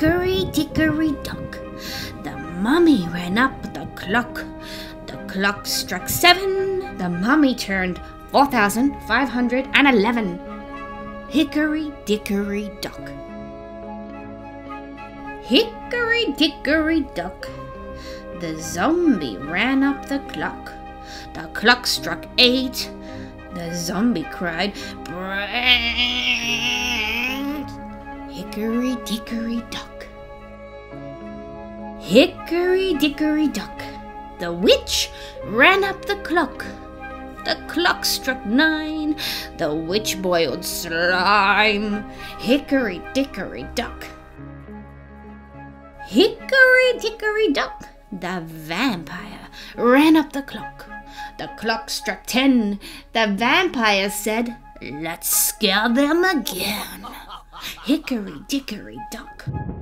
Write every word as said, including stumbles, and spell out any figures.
Hickory, dickory, dock. The mummy ran up the clock. The clock struck seven. The mummy turned four thousand five hundred eleven. Hickory, dickory, dock. Hickory, dickory, dock. The zombie ran up the clock. The clock struck eight. The zombie cried, "Bread!" Hickory, dickory, dock. Hickory, dickory, dock. The witch ran up the clock. The clock struck nine. The witch boiled slime. Hickory, dickory, dock. Hickory, dickory, dock. The vampire ran up the clock. The clock struck ten. The vampire said, "Let's scare them again." Hickory, dickory, dock.